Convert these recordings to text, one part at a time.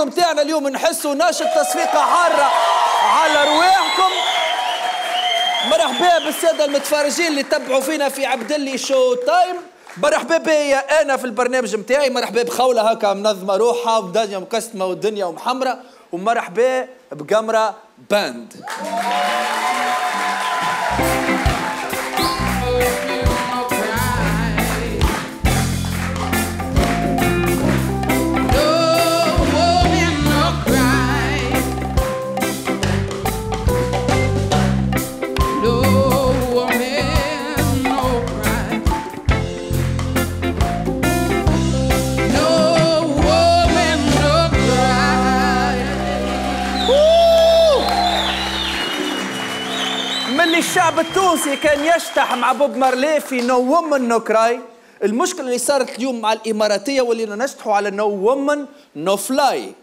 الجمهور متاعنا اليوم نحسوا نشط تصفيقة حارة على رواحكم. مرحبا بالسادة المتفرجين اللي تبعوا فينا في عبد اللي شو تايم. مرحبا بيا انا في البرنامج نتاعي. مرحبا بخولة هكا منظمة روحها ودنيا مقسمة والدنيا ومحمرة. ومرحبا بقمرة باند. الشعب التونسي كان يشتح مع بوب مارلي في نو وومن نو كراي. المشكلة اللي صارت اليوم مع الإماراتية ولينا نشتحوا على نو وومن نو فلاي.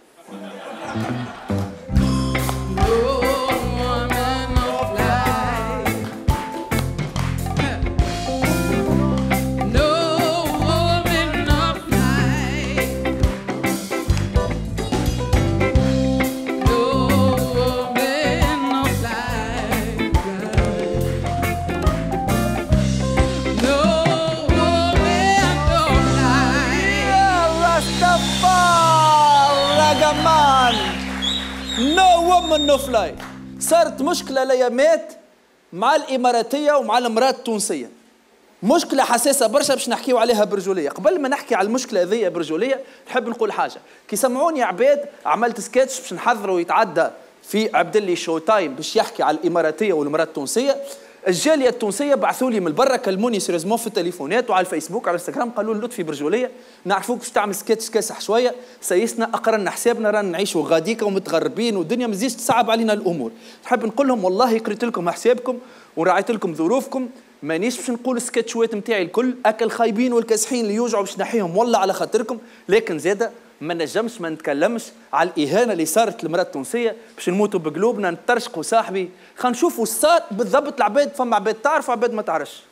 نو وومن نو فلاي. صارت مشكلة ليامات مع الإماراتية ومع المرأة التونسية. مشكلة حساسة برشا باش نحكيو عليها برجولية. قبل ما نحكي على المشكلة هذيا برجولية نحب نقول حاجة. كي سمعوني عباد عملت سكتش باش نحضروا يتعدى في عبد اللي شو تايم باش يحكي على الإماراتية والمرأة التونسية. الجالية التونسية بعثوا لي من برا كلموني سيريزمون في التليفونات وعلى الفيسبوك على الانستغرام قالوا لي لطفي برجولية نعرفوك باش تعمل سكتش كاسح شوية سيسنا أقرنا حسابنا رانا نعيشوا غاديكا ومتغربين والدنيا ما تزيدش تصعب علينا الأمور. نحب نقول لهم والله قريت لكم حسابكم وراعيت لكم ظروفكم مانيش باش نقول السكتشوات نتاعي الكل اكل خايبين والكاسحين اللي يوجعوا باش نحيهم والله على خاطركم. لكن زاده ما نجمش ما نتكلمش على الإهانة اللي صارت للمرأة التونسية باش نموتوا بقلوبنا نترشقوا صاحبي. خلينا نشوفوا صار بالضبط العباد. فما عباد تعرف وعباد ما تعرفش.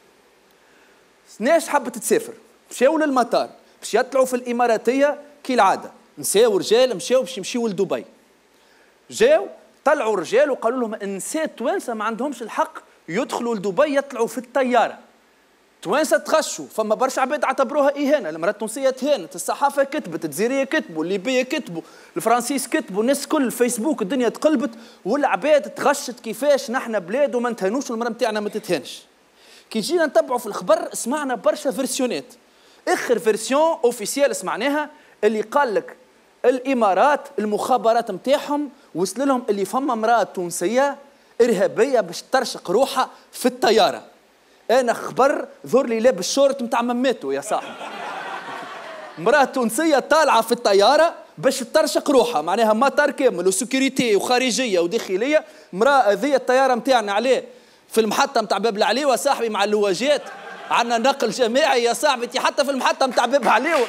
ناس حبت تسافر مشاو للمطار باش يطلعوا في الإماراتية كالعادة نساء ورجال مشاو باش يمشيوا لدبي. جاو طلعوا الرجال وقالوا لهم النساء التوانسة ما عندهمش الحق يدخلوا لدبي يطلعوا في الطيارة. توانسة تغشوا فما برشا عباد اعتبروها إهانة. المرأة التونسية تهانت الصحافة كتبت الجزائرية كتبوا الليبية كتبوا الفرنسيس كتبوا الناس كل الفيسبوك الدنيا تقلبت والعباد تغشت كيفاش نحن بلاد وما نتهانوش والمرأة نتاعنا ما تتهانش. كي جينا نتبعوا في الخبر سمعنا برشا فيرسيونات. اخر فيرسيون اوفيسيال سمعناها اللي قال لك الامارات المخابرات نتاعهم وصل لهم اللي فما امراه تونسيه ارهابيه باش ترشق روحها في الطياره. انا خبر ظهر لي لابس شورت نتاع مماتو يا صاحبي. امراه تونسيه طالعه في الطياره باش ترشق روحها معناها مطار كامل وسكيورتي وخارجيه وداخليه. امراه هذه الطياره نتاعنا عليه في المحطه نتاع باب العليوه صاحبي مع اللواجات عندنا نقل جماعي يا صاحبي حتى في المحطه نتاع باب العليوه.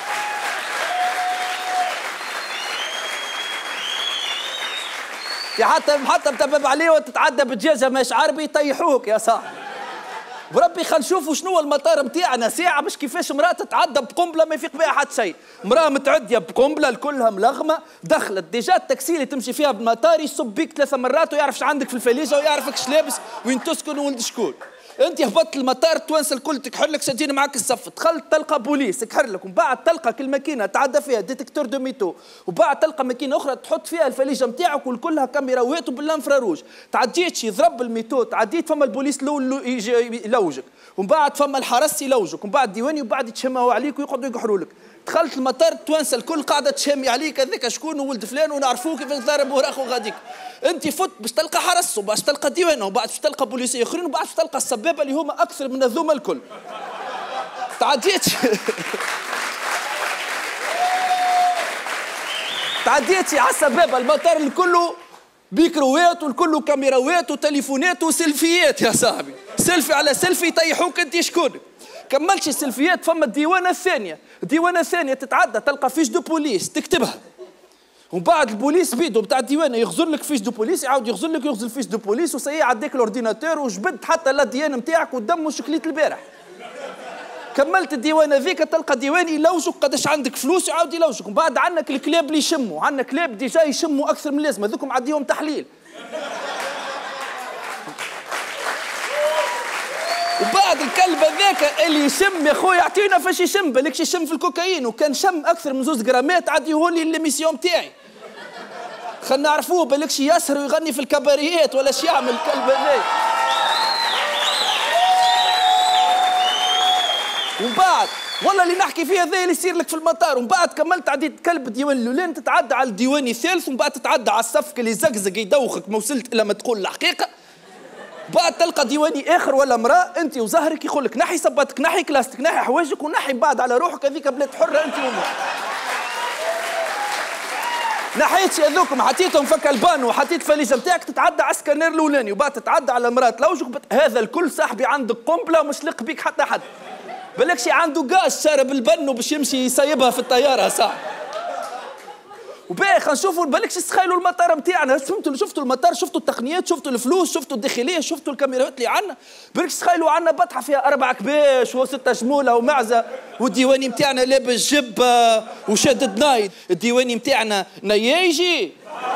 حتى المحطه نتاع باب العليوه تتعدى بدجاجه ماش عربي يطيحوك يا صاحبي. بربي خلينا نشوفوا شنو المطار نتاعنا ساعه باش كيفاش امراه تتعدى بقنبله ما يفيق بها حتى شيء. امراه متعديه بقنبله الكلها ملغمه دخلت ديجا التاكسي اللي تمشي فيها بالمطار يصب بيك 3 مرات ويعرف عندك في الفليجه ويعرفك اش لابس وين تسكن وولد شكون. انت هبطت المطار التوانسه الكل تكحر لك شادين معاك الصف دخلت تلقى بوليس تكحر لك ومن بعد تلقى كل ماكينه تعدى فيها ديتكتور دو ميتو وبعد تلقى ماكينه اخرى تحط فيها الفليجه نتاعك والكلها كاميراوات وبالانفراروج. تعديت يضرب الميتو تعديت فما البوليس يجي يلوجك ومن بعد فما الحرس يلوجك ومن بعد ديواني وبعد يتشموا عليك ويقعدوا يقحروا لك. دخلت المطار التوانسه الكل قاعده تشمي عليك هذاك شكون وولد فلان ونعرفوه كيف ضارب وراخو غاديك. انت فت باش تلقى حرس وباش تلقى ديوانه وبعد باش تلقى بوليسيه اخرين وبعد باش تلقى السبابه اللي هما اكثر من هذوما الكل. تعديتي على السبابه المطار الكل بيكروات والكل كاميراوات وتليفونات وسيلفيات يا صاحبي. سيلفي على سيلفي يطيحوك انت شكونك. كملتش السيلفيات فما الديوانه الثانيه. الديوانه الثانيه تتعدى تلقى فيش دو بوليس تكتبها ومن بعد البوليس بيدو بتاع الديوانه يغزر لك فيش دو بوليس يعاود يغزر لك يغزر فيش دو بوليس وسي عديك الاورديناتور وجبد حتى لا ديان نتاعك والدم وشكليت البارح. كملت الديوان هذيك تلقى ديوان يلوجك قداش عندك فلوس يعاود يلوجك. ومن بعد عندك الكلاب اللي يشموا، عندنا كلاب ديجا يشموا اكثر من اللازم، هذوكم عديهم تحليل. وبعد الكلب هذاك اللي يشم يا خويا يعطينا فاش يشم، بالكش يشم في الكوكايين، وكان شم اكثر من 2 غرامات عديهولي ليميسيون تاعي. خلينا نعرفوه بالكش يسهر ويغني في الكباريات ولا شي يعمل الكلب هذاك. ومن بعد والله اللي نحكي فيه هذا اللي يصير لك في المطار. ومن بعد كملت عديت كلب الديوان الاولاني، تتعدى على الديوان الثالث، ومن بعد تتعدى على الصفقه اللي زقزق يدوخك ما وصلت الا ما تقول الحقيقه. بعد تلقى ديواني اخر ولا امراه انت وزهرك يقول لك نحي صباتك نحي كلاستك نحي حوايجك ونحي بعد على روحك، هذيك بلاد حره انت وامك. نحيتش هذوكم حطيتهم فك البانو وحطيت فاليجه نتاعك، تتعدى على السكانير الاولاني وبعد تتعدى على المراه تلوجك. هذا الكل صاحبي عندك قنبله مش لق بيك حتى حد. بالكش عنده غاز شارب البن وباش يمشي يسيبها في الطياره صاحبي. وباهي خلينا نشوفوا بالكش تخيلوا المطار نتاعنا، شفتوا المطار، شفتوا التقنيات، شفتوا الفلوس، شفتوا الداخليه، شفتوا الكاميرات اللي عندنا. بالكش تخيلوا عندنا بطحه فيها 4 كباش و6 جموله ومعزه، والديواني نتاعنا لابس جبه وشادد نايد. الديواني نتاعنا نياجي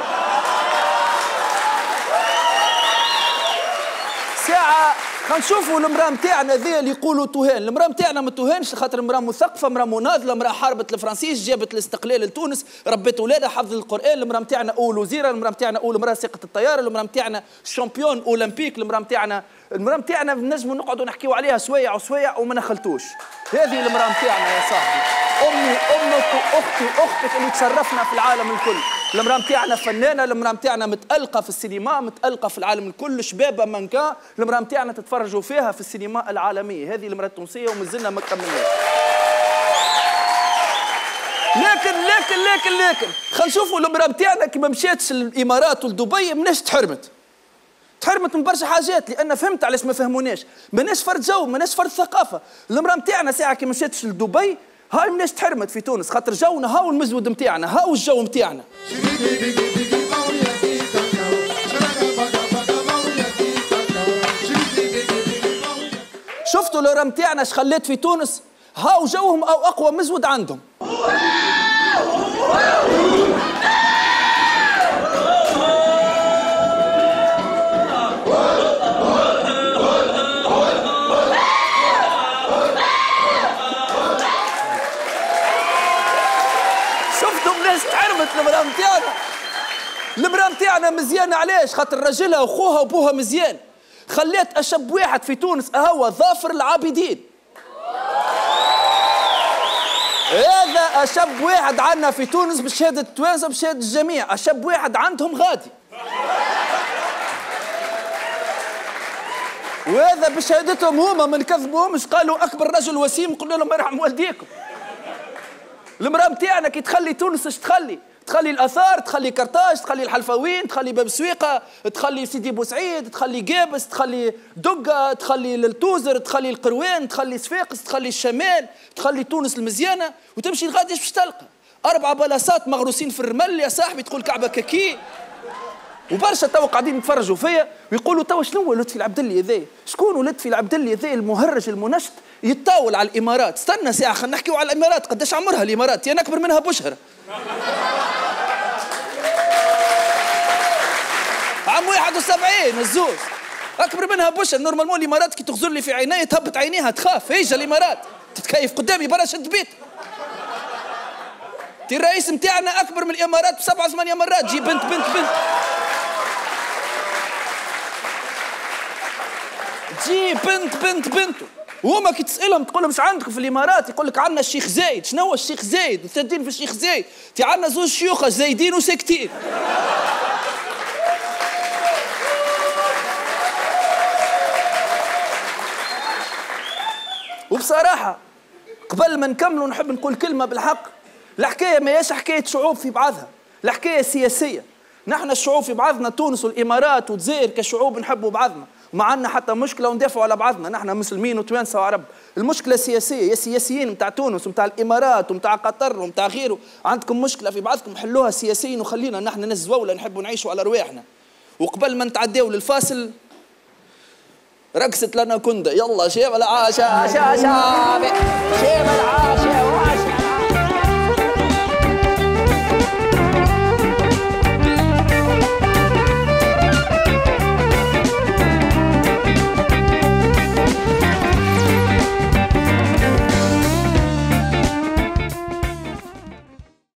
ساعه. خلينا نشوفوا المراه نتاعنا ذي اللي يقولوا تهان. المراه نتاعنا ما تهانش خاطر مراه مثقفه، مراه مناضله، مراه حاربت الفرنسيس، جابت الاستقلال لتونس، ربت ولادها، حفظت القران. المراه نتاعنا اول وزيره، المراه نتاعنا اول مراه ساقت الطياره، المراه نتاعنا شامبيون اولمبيك، المراه نتاعنا نجموا نقعدوا نحكيوا عليها سوايع وسوايع وما نخلطوش. هذه المراه نتاعنا يا صاحبي، امي امك واختي واختك اللي تشرفنا في العالم الكل. المراه نتاعنا فنانه، المراه نتاعنا متالقه في السينما، متالقه في العالم الكل، شبابه مانكان. المراه نتاعنا تتفرجوا فيها في السينما العالميه. هذه المراه التونسيه ومازلنا ما كملناش. لكن خلينا نشوفوا المراه نتاعنا كي ما مشاتش الامارات ولدبي مناش تحرمت من برشا حاجات، لان فهمت علاش ما فهموناش. ماناش فرد جو، ماناش فرد ثقافه. المراه نتاعنا ساعه كي ما مشاتش لدبي هاي مناش تحرمت في تونس، خاطر جونا هاو المزود نتاعنا، هاو الجو نتاعنا. شفتوا المراه نتاعنا اش خلات في تونس؟ هاو جوهم او اقوى مزود عندهم. المرأة نتاعنا مزيانة علاش؟ خاطر راجلها وخوها وبوها مزيان. خلات أشب واحد في تونس هو ظافر العابدين. هذا أشب واحد عندنا في تونس بشهادة التوانسة بشهادة الجميع، أشب واحد عندهم غادي. وهذا بشهادتهم هما ما نكذبوهمش، قالوا أكبر رجل وسيم قلنا لهم يرحم والديكم. المرأة نتاعنا كي تخلي تونس اش تخلي؟ تخلي الاثار، تخلي كرطاج، تخلي الحلفاوين، تخلي باب سويقه، تخلي سيدي بوسعيد، تخلي قابس، تخلي دقه، تخلي التوزر، تخلي القروان، تخلي صفاقس، تخلي الشمال، تخلي تونس المزيانه، وتمشي لغادي ايش باش تلقى؟ 4 بلاصات مغروسين في الرمل يا صاحبي، تقول كعبه كاكي. وبرشا توا قاعدين يتفرجوا فيا ويقولوا توا شنو لطفي العبدلي هذايا؟ شكون لطفي العبدلي هذايا المهرج المنشط يتطاول على الامارات؟ استنى ساعه خلينا نحكيوا على الامارات، قداش عمرها الامارات؟ يعني اكبر منها بشهره. عام 71 الزوز اكبر منها بشهر. نورمالمون الامارات كي تغزر لي في عيني تهبط عينيها تخاف. ايجا الامارات تتكيف قدامي برا شد بيت. تي الرئيس نتاعنا اكبر من الامارات ب7 8 مرات. جي بنت جي بنته وهما كي تسالهم تقول لهم اش عندكم في الامارات؟ يقول لك عندنا الشيخ زايد. شنو هو الشيخ زايد؟ مستندين في الشيخ زايد. تي عندنا 2 شيوخه زايدين وساكتين. وبصراحه قبل ما نكملوا نحب نقول كلمه بالحق. الحكايه ماهيش حكايه شعوب في بعضها، الحكايه سياسيه. نحن الشعوب في بعضنا، تونس والامارات والجزائر كشعوب نحبوا بعضنا، ما عندنا حتى مشكله وندافعوا على بعضنا. نحن مسلمين وتوانسه وعرب. المشكله سياسيه، يا سياسيين نتاع تونس ومتاع الامارات ومتاع قطر ومتاع غيره عندكم مشكله في بعضكم، حلوها سياسيين وخلينا نحن ناس زوله نحبوا نعيشوا على رواحنا. وقبل ما نتعداو للفاصل رقصت لنا كندا، يلا شيب العاشا شا شا شيب العاشا